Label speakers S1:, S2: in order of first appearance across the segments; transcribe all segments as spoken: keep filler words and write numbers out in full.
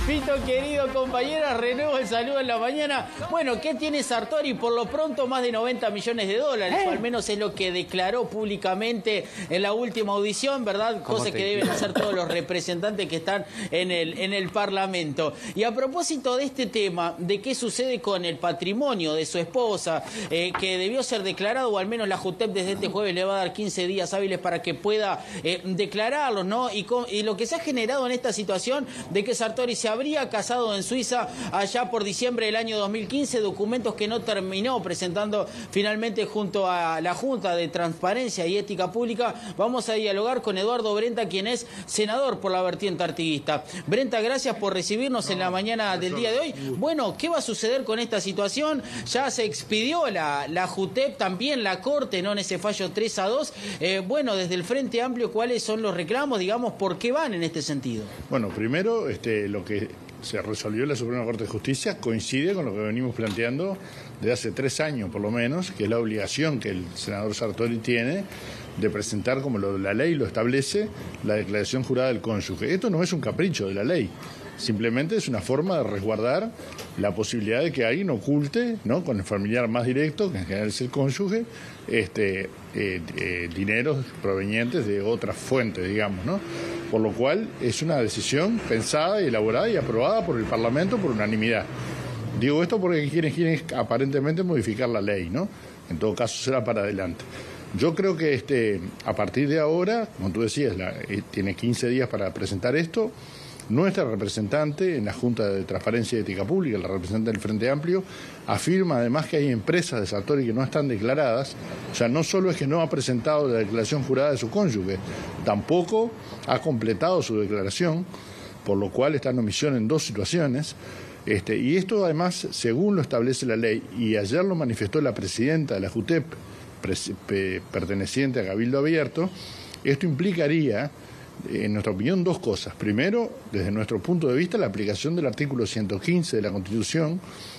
S1: Fito, querido compañera, renuevo el saludo en la mañana. Bueno, ¿qué tiene Sartori? Por lo pronto, más de noventa millones de dólares, ¿Eh? o al menos es lo que declaró públicamente en la última audición, ¿verdad? Cosa que deben hacer todos los representantes que están en el, en el Parlamento. Y a propósito de este tema, de qué sucede con el patrimonio de su esposa, eh, que debió ser declarado, o al menos la JUTEP desde este jueves le va a dar quince días hábiles para que pueda eh, declararlo, ¿no? Y, con, y lo que se ha generado en esta situación de que Sartori se habría casado en Suiza allá por diciembre del año dos mil quince, documentos que no terminó presentando finalmente junto a la Junta de Transparencia y Ética Pública. Vamos a dialogar con Eduardo Brenta, quien es senador por la vertiente artiguista. Brenta, gracias por recibirnos no, en la mañana del día de hoy. Bueno, ¿qué va a suceder con esta situación? Ya se expidió la, la JUTEP, también la Corte, ¿no? En ese fallo tres a dos. Eh, bueno, desde el Frente Amplio, ¿cuáles son los reclamos? Digamos, ¿por qué van en este sentido?
S2: Bueno, primero, este, lo que se resolvió en la Suprema Corte de Justicia coincide con lo que venimos planteando desde hace tres años, por lo menos, que es la obligación que el senador Sartori tiene de presentar, como lo, la ley lo establece, la declaración jurada del cónyuge. Esto no es un capricho de la ley. Simplemente es una forma de resguardar la posibilidad de que alguien oculte, ¿no?, con el familiar más directo, que en general es el cónyuge, este, eh, eh, dineros provenientes de otras fuentes, digamos, ¿no? Por lo cual es una decisión pensada, y elaborada y aprobada por el Parlamento por unanimidad. Digo esto porque quieren, quieren aparentemente modificar la ley, ¿no? En todo caso será para adelante. Yo creo que este, a partir de ahora, como tú decías, la, eh, tiene quince días para presentar esto. Nuestra representante en la Junta de Transparencia y Ética Pública, la representante del Frente Amplio, afirma además que hay empresas de Sartori que no están declaradas. O sea, no solo es que no ha presentado la declaración jurada de su cónyuge, tampoco ha completado su declaración, por lo cual está en omisión en dos situaciones. Este, y esto además, según lo establece la ley, y ayer lo manifestó la presidenta de la JUTEP, perteneciente a Cabildo Abierto, esto implicaría, en nuestra opinión, dos cosas. Primero, desde nuestro punto de vista, la aplicación del artículo ciento quince de la Constitución,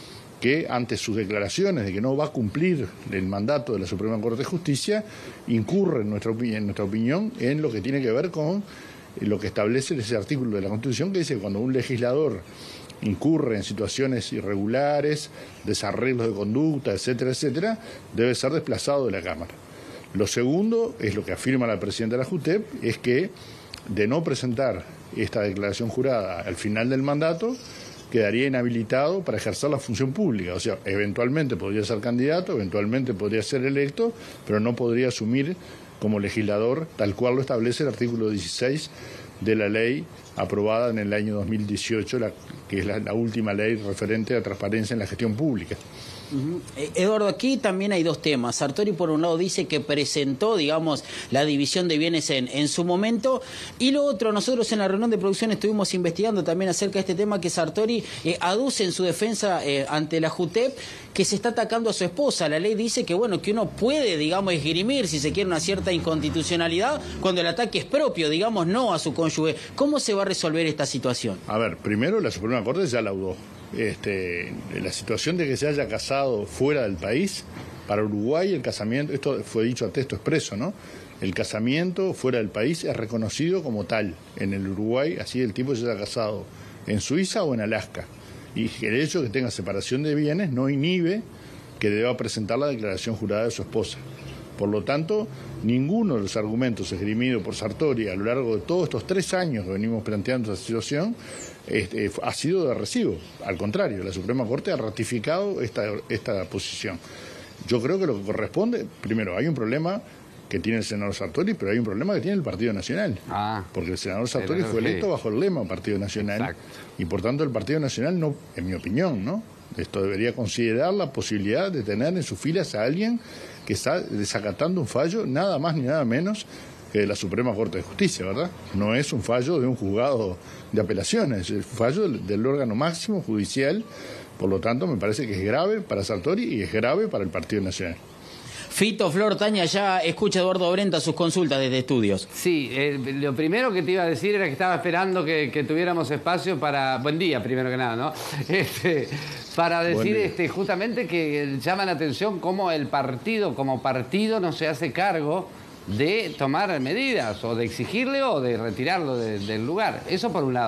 S2: que ante sus declaraciones de que no va a cumplir el mandato de la Suprema Corte de Justicia, incurre, en nuestra, en nuestra opinión, en lo que tiene que ver con lo que establece ese artículo de la Constitución, que dice que cuando un legislador incurre en situaciones irregulares, desarreglos de conducta, etcétera, etcétera, debe ser desplazado de la Cámara. Lo segundo es lo que afirma la presidenta de la JUTEP, es que de no presentar esta declaración jurada al final del mandato, quedaría inhabilitado para ejercer la función pública. O sea, eventualmente podría ser candidato, eventualmente podría ser electo, pero no podría asumir como legislador, tal cual lo establece el artículo dieciséis de la ley aprobada en el año dos mil dieciocho, la, que es la, la última ley referente a transparencia en la gestión pública.
S1: Uh-huh. Eduardo, aquí también hay dos temas. Sartori, por un lado, dice que presentó, digamos, la división de bienes en, en su momento, y lo otro, nosotros en la reunión de producción estuvimos investigando también acerca de este tema, que Sartori eh, aduce en su defensa eh, ante la JUTEP que se está atacando a su esposa. La ley dice que, bueno, que uno puede, digamos, esgrimir, si se quiere, una cierta inconstitucionalidad cuando el ataque es propio, digamos, no a su cónyuge. ¿Cómo se va a resolver esta situación?
S2: A ver, primero la Suprema Corte ya laudó Este, la situación de que se haya casado fuera del país. Para Uruguay el casamiento, esto fue dicho a texto expreso, ¿no? El casamiento fuera del país es reconocido como tal en el Uruguay, así el tipo se haya casado en Suiza o en Alaska. Y el hecho de que tenga separación de bienes no inhibe que deba presentar la declaración jurada de su esposa. Por lo tanto, ninguno de los argumentos esgrimidos por Sartori a lo largo de todos estos tres años que venimos planteando esta situación este, ha sido de recibo. Al contrario, la Suprema Corte ha ratificado esta, esta posición. Yo creo que lo que corresponde, primero, hay un problema que tiene el senador Sartori, pero hay un problema que tiene el Partido Nacional. Ah, porque el senador Sartori fue electo bajo el lema Partido Nacional. Exacto. Y por tanto el Partido Nacional, no, en mi opinión, ¿no? Esto debería considerar la posibilidad de tener en sus filas a alguien que está desacatando un fallo nada más ni nada menos que de la Suprema Corte de Justicia, ¿verdad? No es un fallo de un juzgado de apelaciones, es el fallo del, del órgano máximo judicial. Por lo tanto, me parece que es grave para Sartori y es grave para el Partido Nacional.
S1: Fito, Flor, Tania, ya escucha Eduardo Brenta sus consultas desde estudios.
S3: Sí, eh, lo primero que te iba a decir era que estaba esperando que, que tuviéramos espacio para... Buen día, primero que nada, ¿no? Este, para decir este, justamente que llama la atención cómo el partido, como partido, no se hace cargo de tomar medidas, o de exigirle o de retirarlo de, del lugar. Eso por un lado.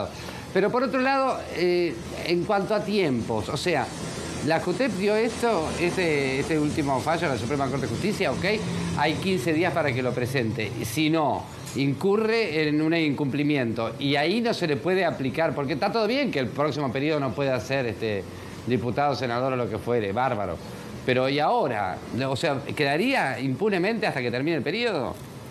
S3: Pero por otro lado, eh, en cuanto a tiempos, o sea, la JUTEP dio esto, este, este último fallo de la Suprema Corte de Justicia, ok, hay quince días para que lo presente. Si no, incurre en un incumplimiento y ahí no se le puede aplicar, porque está todo bien que el próximo periodo no pueda ser este, diputado, senador o lo que fuere, bárbaro. Pero ¿y ahora? O sea, ¿quedaría impunemente hasta que termine el periodo?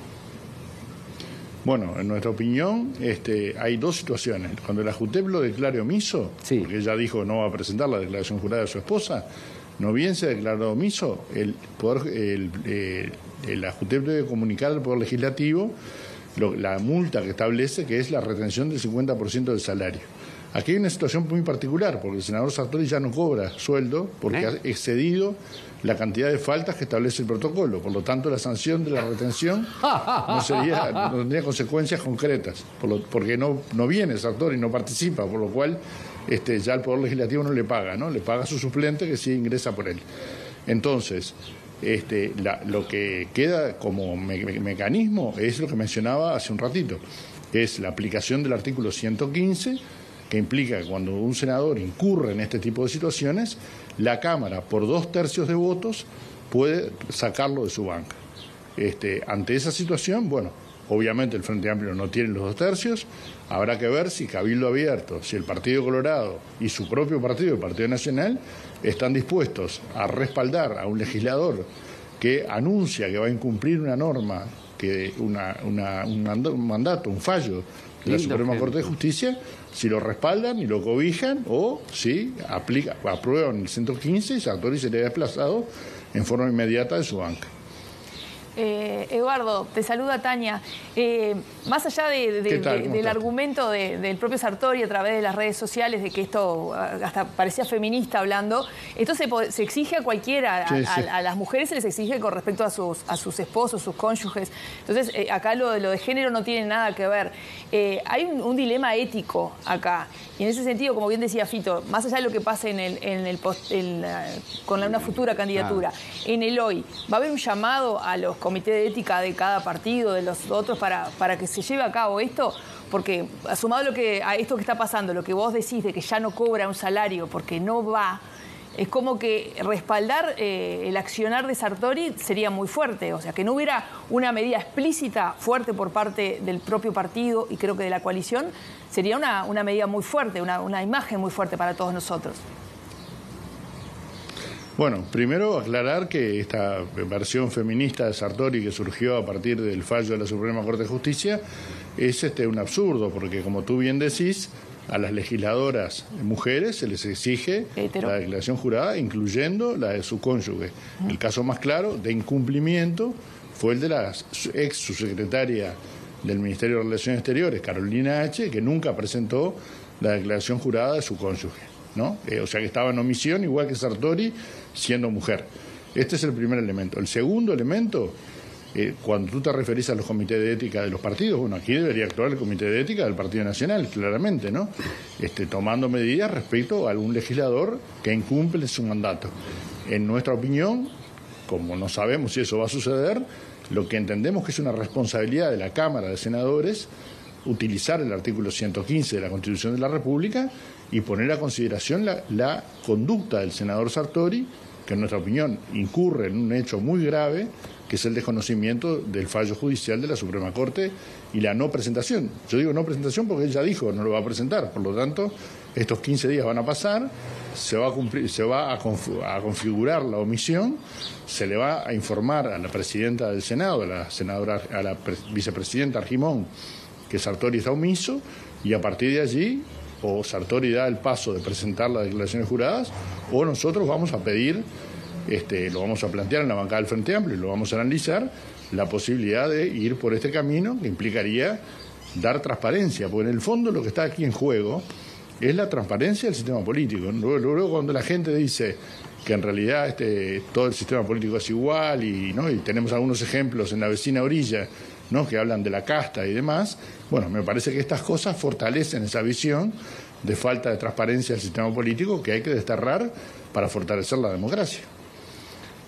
S2: Bueno, en nuestra opinión, este, hay dos situaciones. Cuando la JUTEP lo declare omiso, sí, porque ella dijo que no va a presentar la declaración jurada de su esposa, no bien se declaró omiso, el poder, el, eh, la JUTEP debe comunicar al Poder Legislativo lo, la multa que establece, que es la retención del cincuenta por ciento del salario. Aquí hay una situación muy particular, porque el senador Sartori ya no cobra sueldo porque ¿Eh? ha excedido la cantidad de faltas que establece el protocolo. Por lo tanto, la sanción de la retención no, sería, no tendría consecuencias concretas, por lo, porque no, no viene Sartori, no participa, por lo cual este, ya el Poder Legislativo no le paga, ¿no? Le paga a su suplente que sí ingresa por él. Entonces, este, la, lo que queda como me, me, mecanismo es lo que mencionaba hace un ratito, es la aplicación del artículo ciento quince, que implica que cuando un senador incurre en este tipo de situaciones, la Cámara, por dos tercios de votos, puede sacarlo de su banca. Este, ante esa situación, bueno, obviamente el Frente Amplio no tiene los dos tercios, habrá que ver si Cabildo Abierto, si el Partido Colorado y su propio partido, el Partido Nacional, están dispuestos a respaldar a un legislador que anuncia que va a incumplir una norma, que una, una, un mandato, un fallo de la Suprema Corte de Justicia, si lo respaldan y lo cobijan o si aplica, aprueban el ciento quince y Sartori sería desplazado en forma inmediata de su banca.
S4: Eh, Eduardo, te saluda Tania. Eh, más allá de, de, de, del estás? argumento de, del propio Sartori a través de las redes sociales de que esto hasta parecía feminista hablando, esto se, se exige a cualquiera, sí, a, sí. A, a las mujeres se les exige con respecto a sus, a sus esposos, sus cónyuges. Entonces, eh, acá lo, lo de género no tiene nada que ver. Eh, hay un, un dilema ético acá. Y en ese sentido, como bien decía Fito, más allá de lo que pase en el, en el post, en la, con la, una futura candidatura, ah. en el hoy, ¿va a haber un llamado a los comités de ética de cada partido, de los otros, para, para que se lleve a cabo esto? Porque, sumado a, lo que, a esto que está pasando, lo que vos decís de que ya no cobra un salario porque no va, es como que respaldar eh, el accionar de Sartori sería muy fuerte. O sea, que no hubiera una medida explícita fuerte por parte del propio partido y creo que de la coalición, sería una, una medida muy fuerte, una, una imagen muy fuerte para todos nosotros.
S2: Bueno, primero aclarar que esta versión feminista de Sartori que surgió a partir del fallo de la Suprema Corte de Justicia es este, un absurdo, porque como tú bien decís, a las legisladoras mujeres se les exige Hetero. la declaración jurada, incluyendo la de su cónyuge. Uh-huh. El caso más claro de incumplimiento fue el de la ex subsecretaria del Ministerio de Relaciones Exteriores, Carolina H., que nunca presentó la declaración jurada de su cónyuge, ¿no? Eh, o sea que estaba en omisión, igual que Sartori, siendo mujer. Este es el primer elemento. El segundo elemento, eh, cuando tú te referís a los comités de ética de los partidos, bueno, aquí debería actuar el Comité de Ética del Partido Nacional, claramente, ¿no? Este, tomando medidas respecto a algún legislador que incumple su mandato. En nuestra opinión, como no sabemos si eso va a suceder, lo que entendemos que es una responsabilidad de la Cámara de Senadores utilizar el artículo ciento quince de la Constitución de la República y poner a consideración la, la conducta del senador Sartori, que en nuestra opinión incurre en un hecho muy grave, que es el desconocimiento del fallo judicial de la Suprema Corte y la no presentación. Yo digo no presentación porque él ya dijo no lo va a presentar, por lo tanto, estos quince días van a pasar, se va a cumplir, se va a, conf- a configurar la omisión, se le va a informar a la presidenta del Senado, a la senadora, a la pre- vicepresidenta Argimón, que Sartori está omiso, y a partir de allí o Sartori da el paso de presentar las declaraciones juradas, o nosotros vamos a pedir, este, lo vamos a plantear en la bancada del Frente Amplio y lo vamos a analizar, la posibilidad de ir por este camino que implicaría dar transparencia, porque en el fondo lo que está aquí en juego es la transparencia del sistema político. Luego, luego cuando la gente dice que en realidad este, todo el sistema político es igual y, ¿no? y tenemos algunos ejemplos en la vecina orilla, ¿no? que hablan de la casta y demás, bueno, me parece que estas cosas fortalecen esa visión de falta de transparencia del sistema político que hay que desterrar para fortalecer la democracia.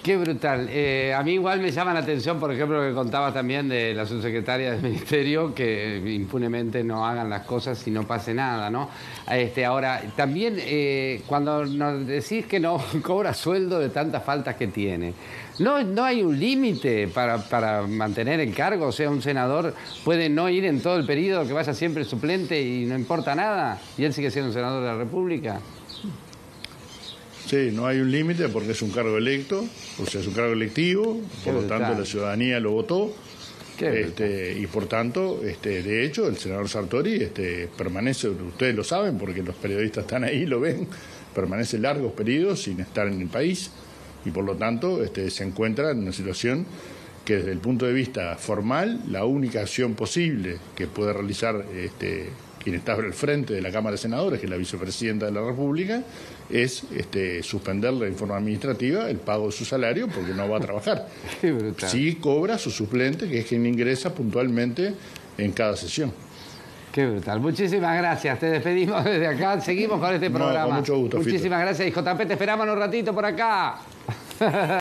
S3: Qué brutal. Eh, a mí igual me llama la atención, por ejemplo, lo que contabas también de la subsecretaria del Ministerio, que impunemente no hagan las cosas y no pase nada, ¿no? Este, ahora, también eh, cuando nos decís que no cobra sueldo de tantas faltas que tiene, ¿no, no hay un límite para, para mantener el cargo? O sea, un senador puede no ir en todo el periodo, que vaya siempre suplente y no importa nada, y él sigue siendo un senador de la República.
S2: Sí, no hay un límite porque es un cargo electo, o sea, es un cargo electivo, por lo tanto la ciudadanía lo votó, este, y por tanto, este, de hecho, el senador Sartori este, permanece, ustedes lo saben porque los periodistas están ahí, lo ven, permanece largos periodos sin estar en el país, y por lo tanto este, se encuentra en una situación que desde el punto de vista formal, la única acción posible que puede realizar este, quien está al frente de la Cámara de Senadores, que es la vicepresidenta de la República, es este, suspenderle en forma administrativa el pago de su salario porque no va a trabajar.
S3: Qué brutal.
S2: Sí cobra su suplente, que es quien ingresa puntualmente en cada sesión.
S3: Qué brutal. Muchísimas gracias. Te despedimos desde acá. Seguimos con este programa.
S2: No, con mucho gusto,
S3: Muchísimas
S2: Fito.
S3: gracias. Y J P, te esperamos un ratito por acá.